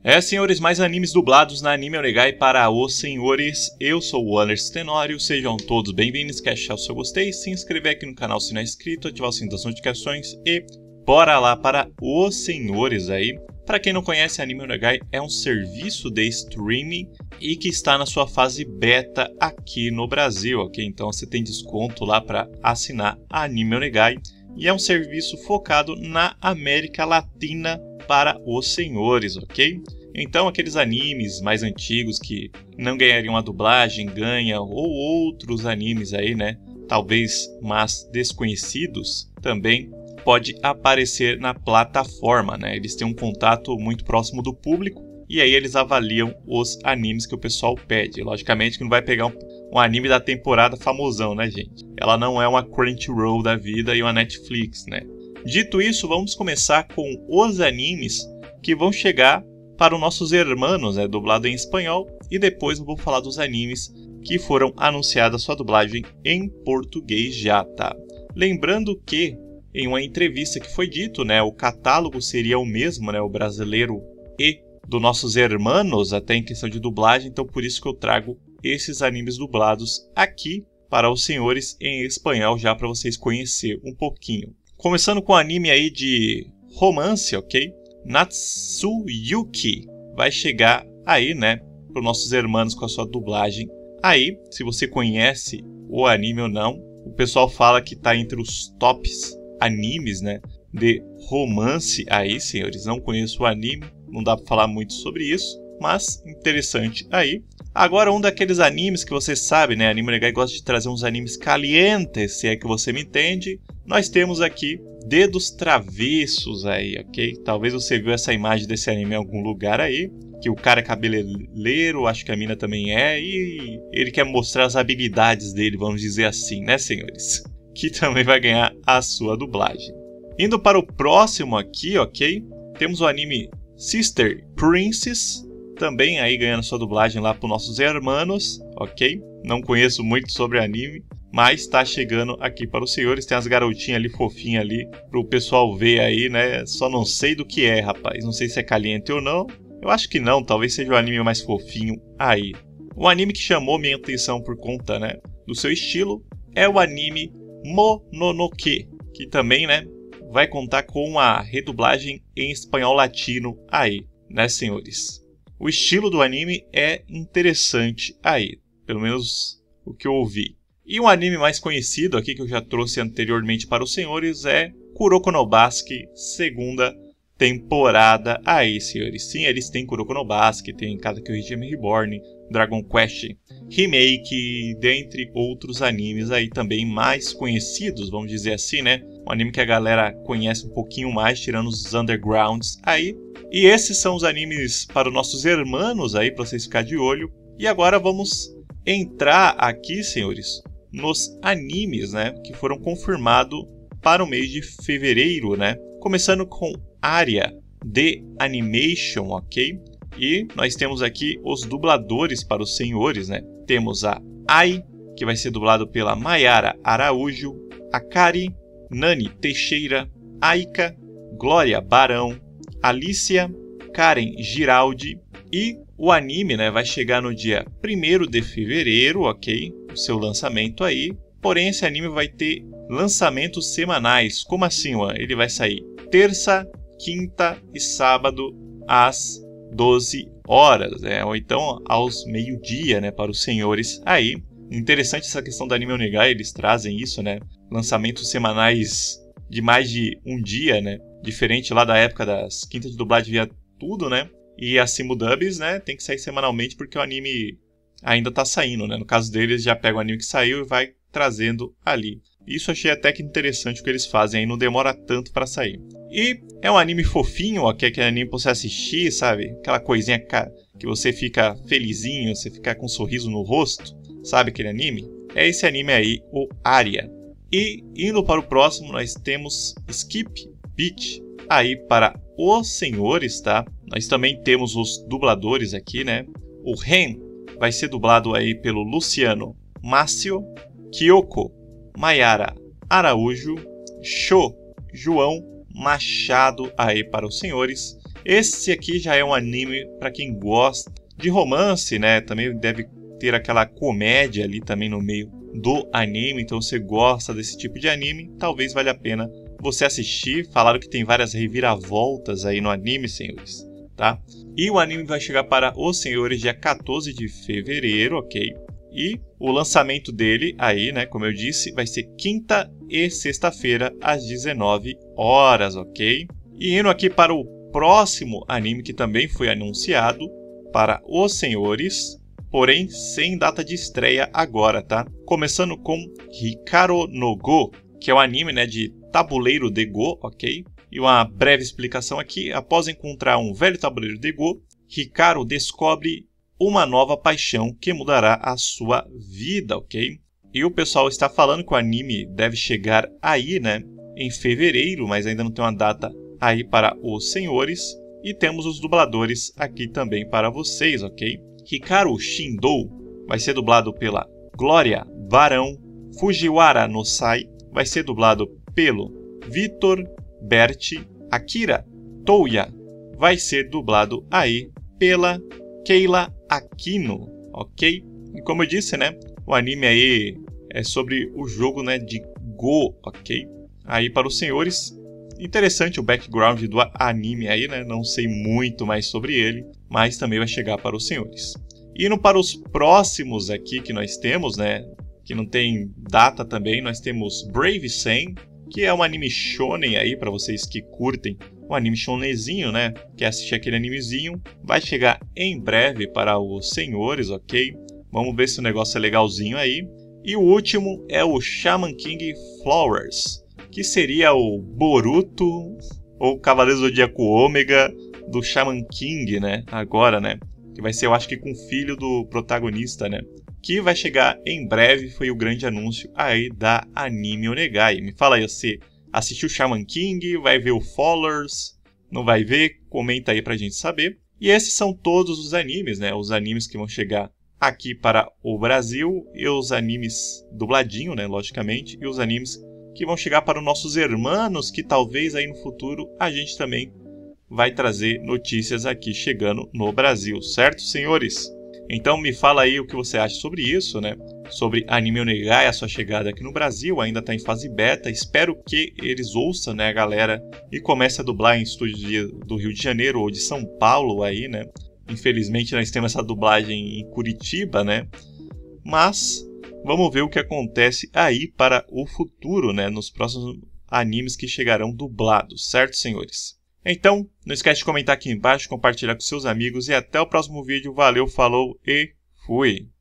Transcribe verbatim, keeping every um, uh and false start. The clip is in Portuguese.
É, senhores, mais animes dublados na Anime Onegai para os senhores. Eu sou o Anderson Tenório, sejam todos bem-vindos. Quer deixar o seu gostei, se inscrever aqui no canal se não é inscrito, ativar o sininho das notificações e bora lá para os senhores aí. Para quem não conhece, a Anime Onegai é um serviço de streaming e que está na sua fase beta aqui no Brasil, ok? Então você tem desconto lá para assinar a Anime Onegai e é um serviço focado na América Latina para os senhores, ok? Então aqueles animes mais antigos que não ganhariam a dublagem, ganha, ou outros animes aí, né? Talvez mais desconhecidos, também pode aparecer na plataforma, né? Eles têm um contato muito próximo do público e aí eles avaliam os animes que o pessoal pede. Logicamente que não vai pegar um, um anime da temporada famosão, né, gente? Ela não é uma Crunchyroll da vida e uma Netflix, né? Dito isso, vamos começar com os animes que vão chegar para os nossos hermanos, né, dublado em espanhol, e depois eu vou falar dos animes que foram anunciados sua dublagem em português já, tá? Lembrando que em uma entrevista que foi dito, né, o catálogo seria o mesmo, né, o brasileiro e dos nossos hermanos, até em questão de dublagem, então por isso que eu trago esses animes dublados aqui para os senhores em espanhol já para vocês conhecerem um pouquinho. Começando com o anime aí de romance, ok? Natsuyuki vai chegar aí, né, para os nossos hermanos com a sua dublagem. Aí, se você conhece o anime ou não, o pessoal fala que está entre os tops animes, né, de romance aí, senhores. Não conheço o anime, não dá para falar muito sobre isso, mas interessante aí. Agora, um daqueles animes que você sabe, né, Anime Onegai gosta de trazer uns animes calientes, se é que você me entende. Nós temos aqui Dedos Travessos aí, ok? Talvez você viu essa imagem desse anime em algum lugar aí, que o cara é cabeleireiro, acho que a mina também é, e ele quer mostrar as habilidades dele, vamos dizer assim, né, senhores? Que também vai ganhar a sua dublagem. Indo para o próximo aqui, ok? Temos o anime Sister Princess, também aí ganhando sua dublagem lá para os nossos hermanos, ok? Não conheço muito sobre anime, mas está chegando aqui para os senhores. Tem as garotinhas ali, fofinhas ali, para o pessoal ver aí, né? Só não sei do que é, rapaz. Não sei se é caliente ou não. Eu acho que não, talvez seja o anime mais fofinho aí. O anime que chamou minha atenção por conta, né, do seu estilo é o anime Mononoke, que também, né, vai contar com a redublagem em espanhol latino aí, né, senhores? O estilo do anime é interessante aí, pelo menos o que eu ouvi. E um anime mais conhecido aqui que eu já trouxe anteriormente para os senhores é Kuroko no Basuke, segunda temporada aí, senhores. Sim, eles têm Kuroko no Basuke, tem Katekyo Hitman Reborn, Dragon Quest Remake, dentre outros animes aí também mais conhecidos, vamos dizer assim, né? Um anime que a galera conhece um pouquinho mais, tirando os undergrounds aí. E esses são os animes para os nossos hermanos aí, para vocês ficarem de olho. E agora vamos entrar aqui, senhores, nos animes, né, que foram confirmados para o mês de fevereiro, né? Começando com Aria The Animation, ok? E nós temos aqui os dubladores para os senhores, né? Temos a Ai, que vai ser dublado pela Mayara Araújo, a Kari, Nani Teixeira, Aika, Glória Barão, Alicia, Karen Giraldi. E o anime, né, vai chegar no dia primeiro de fevereiro, ok? O seu lançamento aí. Porém, esse anime vai ter lançamentos semanais. Como assim, mano? Ele vai sair terça, quinta e sábado às doze horas, né? Ou então aos meio-dia, né, para os senhores aí. Interessante essa questão da Anime Onegai, eles trazem isso, né? Lançamentos semanais de mais de um dia, né? Diferente lá da época das quintas de dublagem via tudo, né? E a Simudubs, né, tem que sair semanalmente porque o anime ainda tá saindo, né? No caso deles, já pega o anime que saiu e vai trazendo ali. Isso achei até que interessante o que eles fazem, aí não demora tanto para sair. E é um anime fofinho, ó, que é aquele anime pra você assistir, sabe? Aquela coisinha que você fica felizinho, você fica com um sorriso no rosto, sabe aquele anime? É esse anime aí, o Aria. E indo para o próximo, nós temos Skip Beat, aí para os senhores, tá? Nós também temos os dubladores aqui, né? O Ren vai ser dublado aí pelo Luciano Mácio, Kyoko Mayara Araújo, Sho João Machado aí para os senhores. Esse aqui já é um anime para quem gosta de romance, né? Também deve ter aquela comédia ali também no meio do anime. Então, se você gosta desse tipo de anime, talvez valha a pena você assistir. Falaram que tem várias reviravoltas aí no anime, senhores, tá? E o anime vai chegar para os senhores dia quatorze de fevereiro, ok? E o lançamento dele aí, né, como eu disse, vai ser quinta e sexta-feira às dezenove horas, ok? E indo aqui para o próximo anime que também foi anunciado para os senhores, porém sem data de estreia agora, tá? Começando com Hikaru no Go, que é um anime, né, de tabuleiro de Go, ok? E uma breve explicação aqui: após encontrar um velho tabuleiro de Go, Hikaru descobre uma nova paixão que mudará a sua vida, ok? E o pessoal está falando que o anime deve chegar aí, né, em fevereiro, mas ainda não tem uma data aí para os senhores. E temos os dubladores aqui também para vocês, ok? Hikaru Shindou vai ser dublado pela Glória Varão. Fujiwara no Sai vai ser dublado pelo Vitor Berti. Akira Touya vai ser dublado aí pela Keila Aquino, ok? E como eu disse, né, o anime aí é sobre o jogo, né, de Go, ok? Aí para os senhores, interessante o background do anime aí, né? Não sei muito mais sobre ele, mas também vai chegar para os senhores. Indo para os próximos aqui que nós temos, né, que não tem data também, nós temos Brave Sen, que é um anime shonen aí para vocês que curtem um anime shonenzinho, né? Quer assistir aquele animezinho? Vai chegar em breve para os senhores, ok? Vamos ver se o negócio é legalzinho aí. E o último é o Shaman King Flowers, que seria o Boruto ou Cavaleiro Zodíaco Ômega do Shaman King, né? Agora, né? Que vai ser, eu acho que com o filho do protagonista, né? Que vai chegar em breve, foi o grande anúncio aí da Anime Onegai. Me fala aí, você assistiu Shaman King, vai ver o Followers, não vai ver? Comenta aí pra gente saber. E esses são todos os animes, né? Os animes que vão chegar aqui para o Brasil, e os animes dubladinho, né? Logicamente, e os animes que vão chegar para os nossos hermanos, que talvez aí no futuro a gente também vai trazer notícias aqui chegando no Brasil, certo, senhores? Então me fala aí o que você acha sobre isso, né? Sobre Anime Onegai, a sua chegada aqui no Brasil, ainda está em fase beta. Espero que eles ouçam, né, a galera, e comece a dublar em estúdios do Rio de Janeiro ou de São Paulo aí, né? Infelizmente nós temos essa dublagem em Curitiba, né? Mas vamos ver o que acontece aí para o futuro, né? Nos próximos animes que chegarão dublados, certo, senhores? Então, não esquece de comentar aqui embaixo, compartilhar com seus amigos e até o próximo vídeo. Valeu, falou e fui!